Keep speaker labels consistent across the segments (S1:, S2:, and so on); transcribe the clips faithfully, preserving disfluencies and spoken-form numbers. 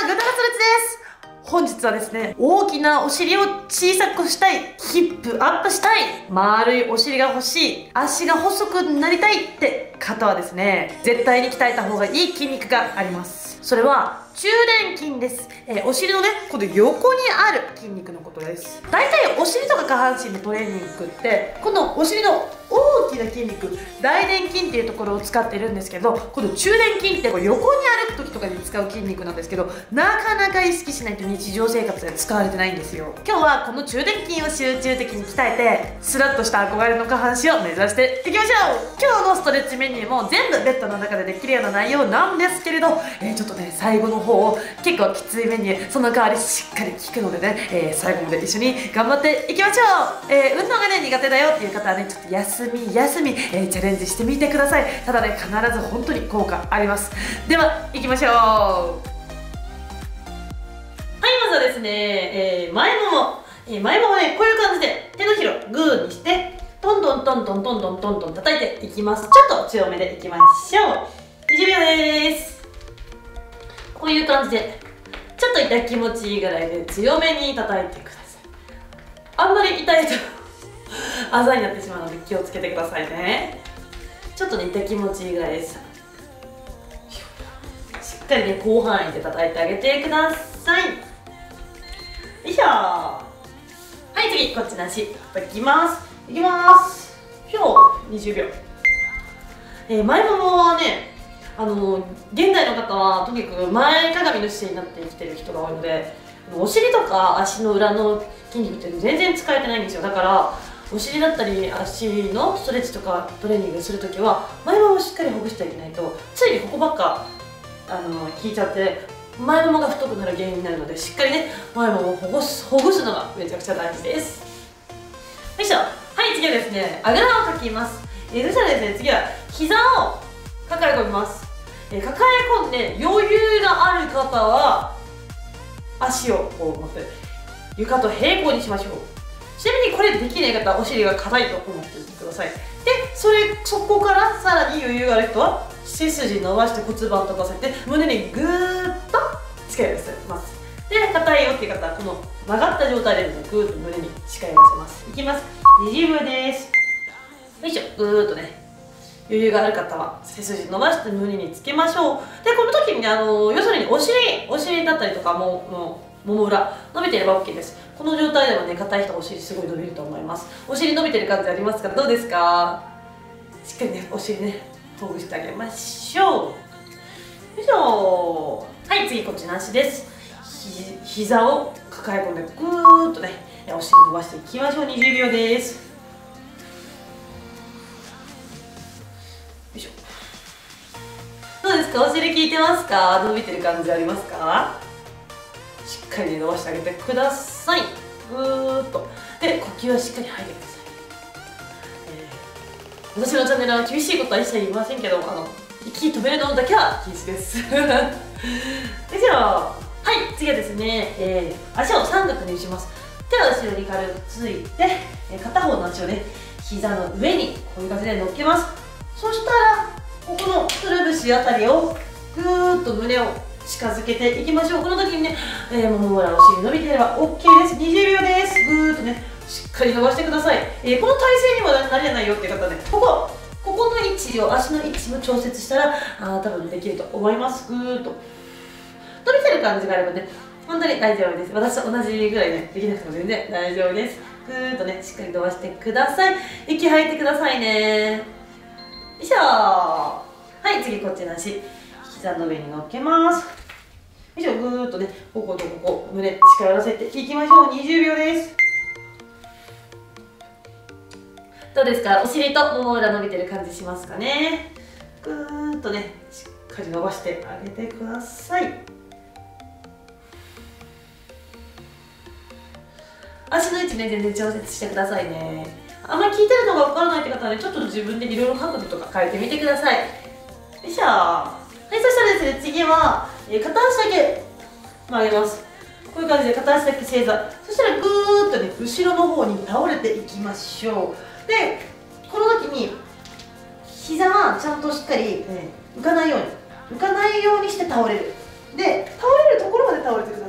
S1: ん、グータラストレッチです。本日はですね、大きなお尻を小さくしたい、ヒップアップしたい、丸いお尻が欲しい、足が細くなりたいって方はですね、絶対に鍛えた方がいい筋肉があります。それは中殿筋です。えー、お尻のね、この横にある筋肉のことです。大体お尻とか下半身のトレーニングって、このお尻の大きな筋肉、大殿筋っていうところを使ってるんですけど、この中殿筋ってこう横に歩く時とかに使う筋肉なんですけど、なかなか意識しないと日常生活で使われてないんですよ。今日はこの中殿筋を集中的に鍛えて、スラッとした憧れの下半身を目指していきましょう。今日のストレッチメニューも全部ベッドの中でできるような内容なんですけれど、えー、ちょっとね、最後の方結構きついメニュー、その代わりしっかり効くのでね、えー、最後まで一緒に頑張っていきましょう。えー、運動がね苦手だよっていう方はね、ちょっと休み休み、えー、チャレンジしてみてください。ただね、必ず本当に効果あります。では行きましょう。はい、まずはですね、えー、前もも、えー、前ももね、こういう感じで手のひらをグーにしてトントントントントントントントン叩いていきます。ちょっと強めでいきましょう。にじゅうびょうです。こういう感じでちょっと痛気持ちいいぐらいで強めに叩いてください。あんまり痛いとあざになってしまうので気をつけてくださいね。ちょっとね、痛気持ちいいぐらいです。しっかりね、広範囲で叩いてあげてください。よいしょ。はい、次こっちの足いきますいきます。ひょう。にじゅうびょう。えー、前ももはね、あの現代の方はとにかく前かがみの姿勢になって生きてる人が多いので、お尻とか足の裏の筋肉って全然使えてないんですよ。だからお尻だったり足のストレッチとかトレーニングするときは前ももをしっかりほぐしてあげないと、ついにここばっかあの効いちゃって前ももが太くなる原因になるので、しっかりね前ももをほぐすほぐすのがめちゃくちゃ大事です。よいしょ。はい、次はですね、あぐらをかきます。えー、そしたらですね、次は膝を抱え込みます。えー、抱え込んで余裕がある方は足をこう持って床と平行にしましょう。ちなみにこれできない方はお尻が硬いと思っておいてください。で、それそこからさらに余裕がある人は背筋伸ばして骨盤とかせて胸にぐーっと力を寄せます。で、硬いよっていう方はこの曲がった状態で、ね、ぐーっと胸に力を寄せます。いきます。にじゅうびょうです。よいしょ。ぐーっとね、余裕がある方は背筋伸ばして胸につけましょう。で、この時にね、あの要するにお尻お尻だったりとかもももも裏伸びてれば OK です。この状態ではね、硬い人はお尻すごい伸びると思います。お尻伸びてる感じありますから、どうですか？しっかりね、お尻ねほぐしてあげましょう。よいしょ。はい、次こっちの足です。ひ膝を抱え込んでぐーっとねお尻伸ばしていきましょう。にじゅうびょうです。どうですか？お尻効いてますか？伸びてる感じありますか？しっかり、ね、伸ばしてあげてください。ぐーっと。で、呼吸はしっかり吐いてください。えー、私のチャンネルは厳しいことは一切言いませんけど、あの息止めるのだけは禁止です。よいしょ。はい、次はですね、えー、足を三角にします。手は後ろに軽くついて、えー、片方の足をね、膝の上にこういう感じで乗っけます。そしたらここのくるぶしあたりをぐーっと胸を近づけていきましょう。この時にね、えー、もも裏お尻伸びていれば OK です。にじゅうびょうです。ぐーっとねしっかり伸ばしてください。えー、この体勢にもなれないよっていう方はね、ここここの位置を足の位置を調節したらあ多分できると思います。ぐーっと伸びてる感じがあればね、本当に大丈夫です。私と同じぐらいねできなくても全然大丈夫です。ぐーっとねしっかり伸ばしてください。息吐いてくださいね。よいしょ。はい、次こっちの足膝の上に乗っけます。よいしょ。ぐーっとねこことここ胸力寄せていきましょう。にじゅうびょうです。どうですか？お尻ともも裏伸びてる感じしますかね。ぐーっとねしっかり伸ばしてあげてください。足の位置ね全然調節してくださいね。あんまり効いてるのが分からないって方はね、ちょっと自分でいろいろ角度とか変えてみてください。よいしょ。はい、そしたらですね、次は、えー、片足だけ曲げます。こういう感じで片足だけ正座。そしたらぐーっとね後ろの方に倒れていきましょう。で、この時に膝はちゃんとしっかり、ね、浮かないように浮かないようにして倒れる。で、倒れるところまで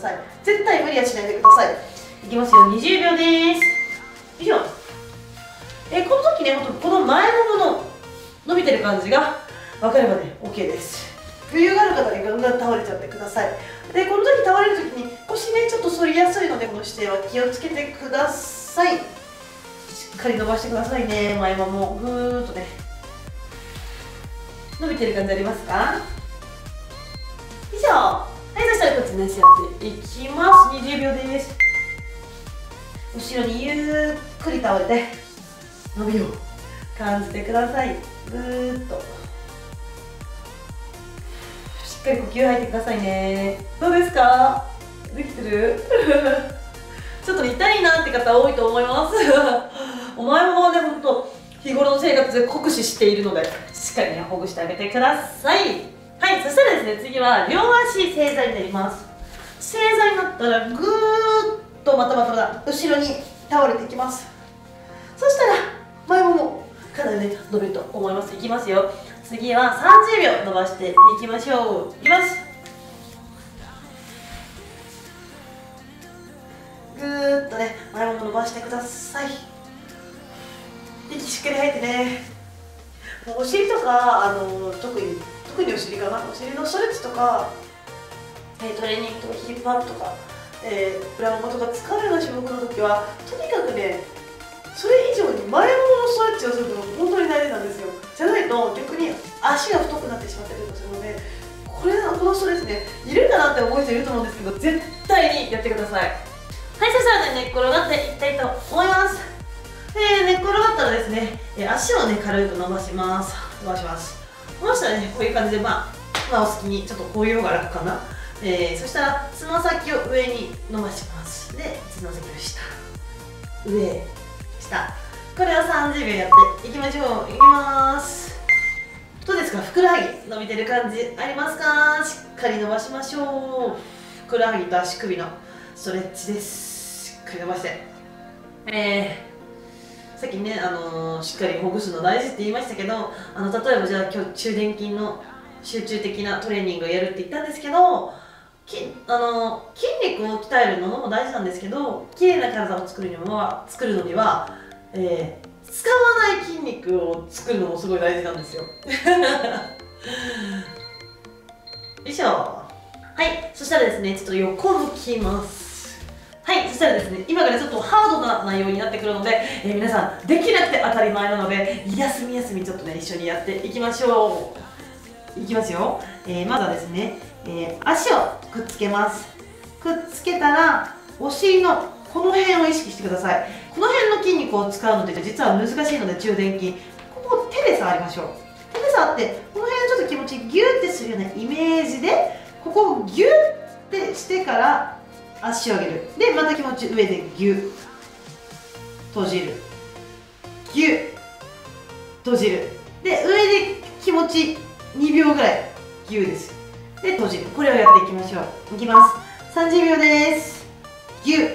S1: さい。絶対無理はしないでください。いきますよ、にじゅうびょうです。以上。えこの時ね、この前ももの伸びてる感じが分かればね OK です。余裕がある方にガンガン倒れちゃってください。でこの時倒れる時に腰ねちょっと反りやすいので、この姿勢は気をつけてください。しっかり伸ばしてくださいね。前ももぐーっとね伸びてる感じありますか？以上。はい、そしたらこっちの足やっていきます。にじゅうびょうです。後ろにゆっくり倒れて伸びを感じてください。ぐーっとしっかり呼吸吐いてくださいね。どうですか？できてる？ちょっと痛いなって方多いと思います。お前もね、ほんと日頃の生活で酷使しているので、しっかりねほぐしてあげてください。はい、そしたらですね、次は両足正座になります。正座になったらぐーっとまたまたまた後ろに倒れていきます。そしたら前ももかなりね伸びると思います。いきますよ。次はさんじゅうびょう伸ばしていきましょう。いきます。ぐーっとね前もも伸ばしてください。息しっかり吐いてね。もうお尻とかあの特に特にお尻かな、お尻のストレッチとか、えー、トレーニングとかヒップアップとか、えー、裏ももとか使うような種目の時はとにかくねそれ以上に前もものストレッチをするのが本当に大事なんですよ。じゃないと逆に足が太くなってしまったりとかするので、これこのストレッチねいるかなって思う人いると思うんですけど、絶対にやってください。はい、そしたらね寝っ転がっていきたいと思います。で寝っ転がったらですね、え足をね軽く伸ばします。伸ばします伸ばしたらねこういう感じで、まあ、まあお好きにちょっとこういう方が楽かな。えー、そしたらつま先を上に伸ばします。でつま先を下上下、これをさんじゅうびょうやっていきましょう。いきます。どうですか？ふくらはぎ伸びてる感じありますか？しっかり伸ばしましょう。ふくらはぎと足首のストレッチです。しっかり伸ばして、えー、さっきね、あのー、しっかりほぐすの大事って言いましたけど、あの例えばじゃあ今日中殿筋の集中的なトレーニングをやるって言ったんですけど、きあのー、筋肉を鍛えるのも大事なんですけど、綺麗な体を作るには作るのには、えー、使わない筋肉を作るのもすごい大事なんですよ。よいしょ。はい、そしたらですね、ちょっと横向きます。はい、そしたらですね、今からちょっとハードな内容になってくるので、えー、皆さんできなくて当たり前なので、休み休みちょっとね一緒にやっていきましょう。いきますよ。えー、まずはですね、えー、足をくっつけます。くっつけたらお尻のこの辺を意識してください。この辺の筋肉を使うのって実は難しいので、中殿筋ここを手で触りましょう。手で触ってこの辺ちょっと気持ちギューってするようなイメージで、ここをギューってしてから足を上げる。でまた気持ち上でギュー閉じる、ギュー閉じる。で上で気持ちにびょうぐらいギューです。で閉じる。これをやっていきましょう。いきます。さんじゅうびょうです。ギュー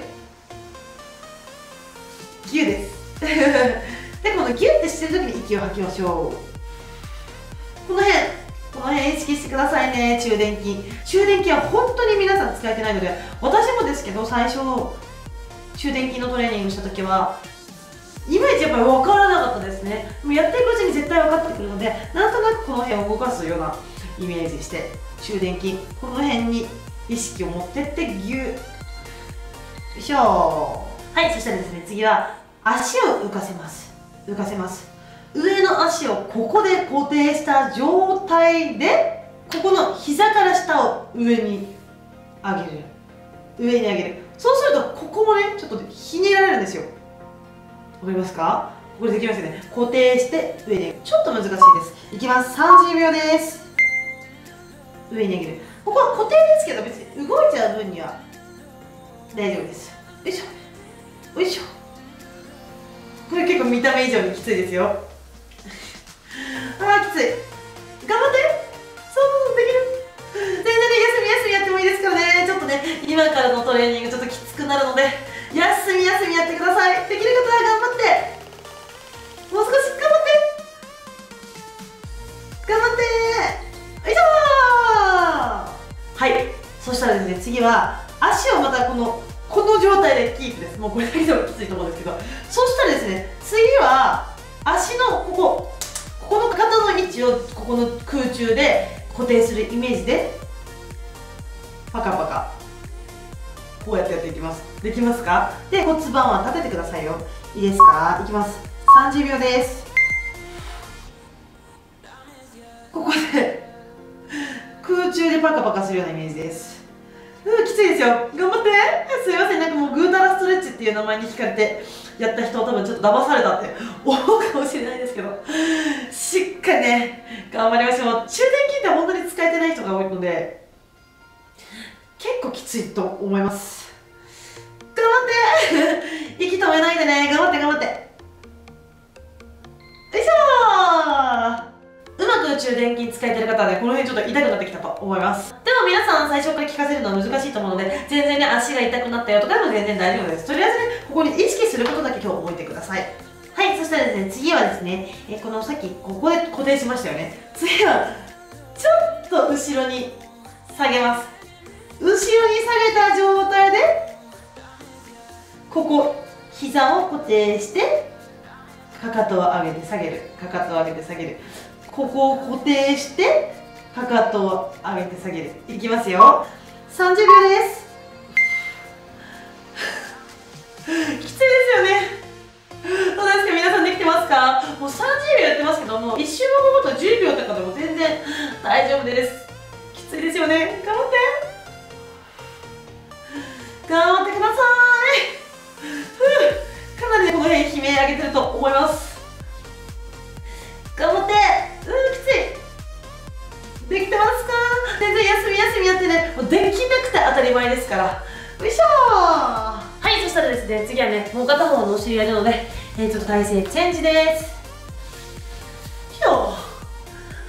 S1: ギューです。でこのギューってしてる時に息を吐きましょう。この辺この辺意識してくださいね。中殿筋中殿筋は本当に皆さん使えてないので、私もですけど最初中殿筋のトレーニングした時はいまいちやっぱり分からなかったですね。もうやっていくうちに絶対分かってくるので、なんとなくこの辺を動かすようなイメージして中殿筋この辺に意識を持ってってギュー。よいしょ。はい、そしたらですね、次は足を浮かせます。浮かせます。上の足をここで固定した状態で、ここの膝から下を上に上げる。上に上げる。そうするとここもねちょっとひねられるんですよ。わかりますか？これできますよね。固定して上に上げる。ちょっと難しいです。いきます。さんじゅうびょうです。上に上げる。ここは固定ですけど、別に動いちゃう分には大丈夫です。よいしょよいしょ。これ結構見た目以上にきついですよ。あーきつい。頑張って。そうできる。全然ね休み休みやってもいいですからね。ちょっとね今からのトレーニングちょっときつくなるので、休み休みやってください。できる方は頑張って、もう少し頑張って頑張って。よいしょー。はい、そしたらですね、次は足足をまたこのこの状態でキープです。もうこれだけでもきついと思うんですけど、そしたらですね、次は足のここここの肩の位置をここの空中で固定するイメージでパカパカこうやってやっていきます。できますか？で骨盤は立ててくださいよ。いいですか？いきます。さんじゅうびょうです。ここで空中でパカパカするようなイメージです。うん、きついですよ。頑張って。すいません、なんかもうグータラストレッチっていう名前に聞かれてやった人は多分ちょっと騙されたって思うかもしれないですけど、しっかりね頑張りましょう。中殿筋って本当に使えてない人が多いので結構きついと思います。頑張って息止めないでね。頑張って頑張って。よいしょー。うまく中殿筋使えてる方はね、この辺ちょっと痛くなってきたと思います。でも皆さん最初から効かせるのは難しいと思うので、全然ね足が痛くなったよとかでも全然大丈夫です。とりあえずね、ここに意識することだけ今日覚えてください。はい、そしたらですね、次はですね、えこのさっきここで固定しましたよね。次はちょっと後ろに下げます。後ろに下げた状態でここ膝を固定してかかとを上げて下げる、かかとを上げて下げる、ここを固定してかかとを上げて下げる。いきますよ。さんじゅうびょうです。きついですよね。どうですか、皆さんできてますか？もうさんじゅうびょうやってますけども、一周回るとじゅうびょうとかでも全然大丈夫です。きついですよね。頑張って頑張ってください。かなりね、この辺悲鳴上げてると思います。頑張って。うん、きつい。できてますか？全然休み休みやってね、もうできなくて当たり前ですから。よいしょー。はい、そしたらですね、次はね、もう片方のお尻やるので、えー、ちょっと体勢チェンジです。ひょー。はい、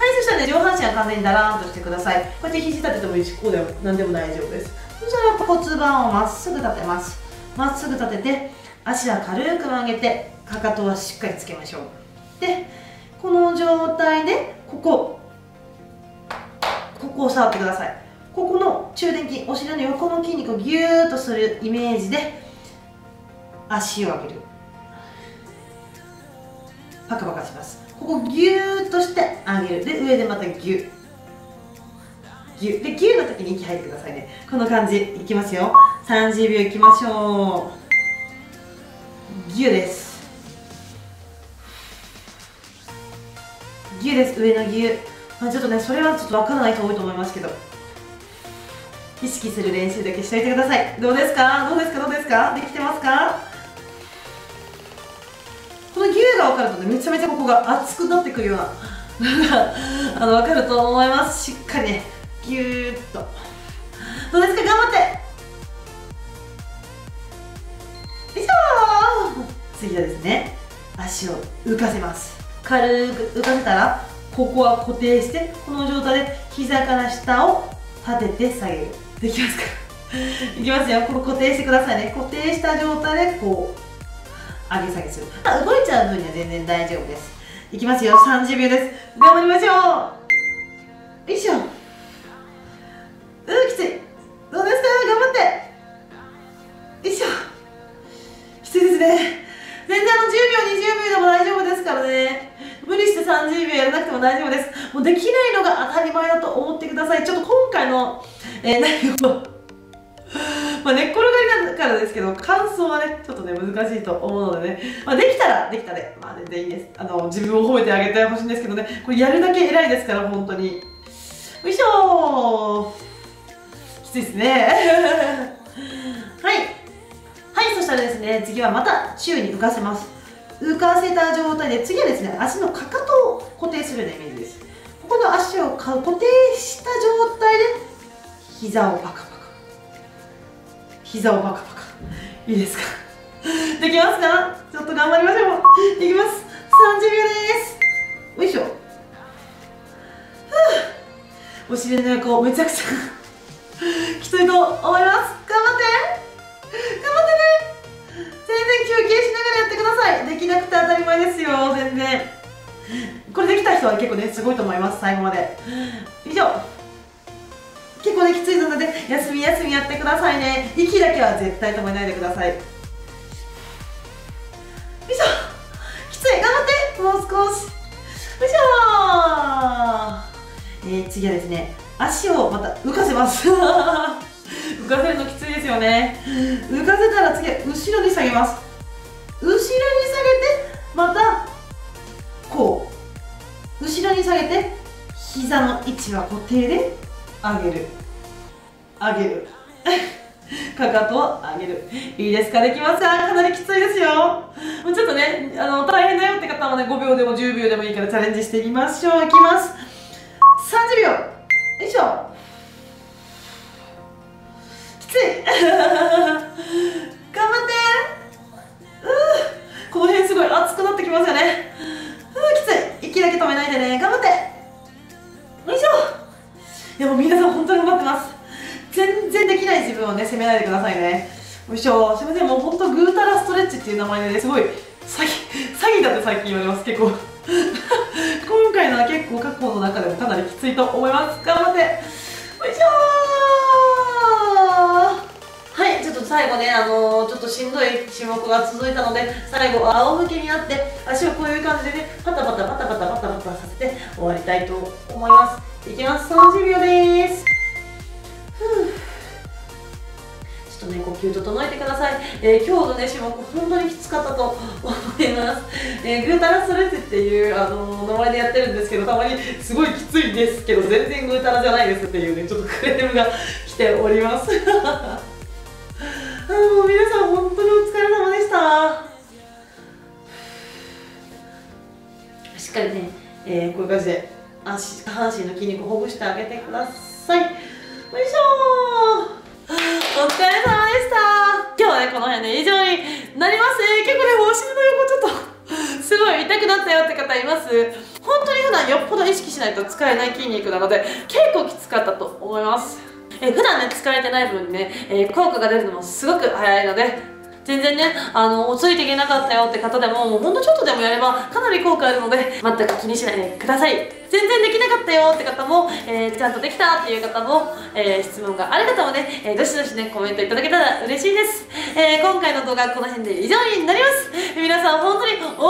S1: そしたらね、上半身は完全にだらーんとしてください。こうやって肘立ててもいいし、こうでも何でも大丈夫です。そしたら骨盤をまっすぐ立てます。まっすぐ立てて、足は軽く曲げて、かかとはしっかりつけましょう。で、この状態でここここを触ってください。ここの中殿筋、お尻の横の筋肉をギューッとするイメージで足を上げる、パカパカします。ここギューッとして上げる。で、上でまたギュッギュッで、ギューの時に息吐いてくださいね。この感じいきますよ。さんじゅうびょういきましょう。ギューです。ギューです。上のギュー、まあ、ちょっとね、それはちょっとわからない人多いと思いますけど、意識する練習だけしておいてください。どうですか？どうですか？どうですか？できてますか？このギューが分かるとね、めちゃめちゃここが熱くなってくるようなあの分かると思います。しっかりね、ギューッと。どうですか？頑張って。よいしょー。次はですね、足を浮かせます。軽く浮かせたら、ここは固定して、この状態で膝から下を立てて下げる。できますか？いきますよ。ここ固定してくださいね。固定した状態でこう上げ下げする。あ、動いちゃう分には全然大丈夫です。いきますよ。さんじゅうびょうです。頑張りましょう。よいしょ。うん、きつい。どうですか？頑張って。よいしょ。きついですね。全然あのじゅうびょうにじゅうびょうでも大丈夫ですからね。無理してさんじゅうびょうやらなくても大丈夫です。もうできないのが当たり前だと思ってください。ちょっと今回の、えー、内容まあ寝っ転がりだからですけど、感想はねちょっとね難しいと思うのでね、まあ、できたらできたで、まあ、全然いいです。あの自分を褒めてあげてほしいんですけどね、これやるだけ偉いですから本当に。よいしょー。きついですねはいはい、そしたらですね、次はまた宙に浮かせます。浮かせた状態で、次はですね、足のかかとを固定するようなイメージです。ここの足を固定した状態で膝をパカパカ、膝をパカパカ。いいですか？できますか？ちょっと頑張りましょう。いきます。さんじゅうびょうです。よいしょ。お尻の横めちゃくちゃきついと思います。頑張って頑張ってね。全然休憩しながらやってください。できなくて当たり前ですよ。全然これできた人は結構ねすごいと思います。最後まで。以上。結構できついので休み休みやってくださいね。息だけは絶対止めないでください。よいしょ、きつい、頑張って、もう少し。よいしょー。えー、次はですね、足をまた浮かせます浮かせるのきついですよね。浮かせたら次は後ろに下げます。後ろに下げてまたこう後ろに下げて膝の位置は固定で上げる上げるかかとを上げる。いいですか、できますか。かなりきついですよ。もうちょっとね、あの大変だよって方もね、ごびょうでもじゅうびょうでもいいからチャレンジしてみましょう。いきます。さんじゅうびょう、よいしょ。きつい頑張ってー。この辺すごい熱くなってきますよね。うー、きつい。息だけ止めないでね、頑張って。よいしょ。いやもう皆さん本当に頑張ってます。全然できない自分をね、責めないでくださいね。よいしょ。すみません、もう本当ぐうたらストレッチっていう名前でね、すごい詐欺詐欺だって最近言われます。結構今回のは結構過去の中でもかなりきついと思います。頑張って。よいしょー。はい、ちょっと最後ね、あのー、ちょっとしんどい種目が続いたので、最後仰向けになって足をこういう感じでね、パタパタパタパタパタパタさせて終わりたいと思います。いきます。さんじゅうびょうでーす。ちょっとね、呼吸整えてください。えー、今日のね、種目、本当にきつかったと思います。えー、グータラストレッチっていう、あのー、名前でやってるんですけど、たまにすごいきついですけど、全然グータラじゃないですっていうね、ちょっとクレームが来ております。もう皆さん、本当にお疲れ様でした。しっかりね、えー、こういう感じで足、下半身の筋肉をほぐしてあげてください。よいしょー。お疲れ様でした。今日はね、この辺で以上になりますね。結構ね、お尻の横ちょっとすごい痛くなったよって方います。本当に普段よっぽど意識しないと使えない筋肉なので、結構きつかったと思います。え普段ね、疲れてない分にね、えー、効果が出るのもすごく早いので、全然ね、あの、ついていけなかったよって方でも、もうほんとちょっとでもやればかなり効果あるので、全く気にしないでください。全然できなかったよって方も、えー、ちゃんとできたっていう方も、えー、質問がある方もね、えー、どしどしね、コメントいただけたら嬉しいです。えー、今回の動画はこの辺で以上になります。皆さん本当にお疲れ様で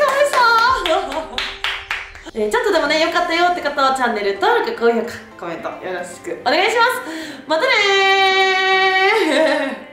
S1: したえー、ちょっとでもね、良かったよって方はチャンネル登録、高評価、コメントよろしくお願いします。またねー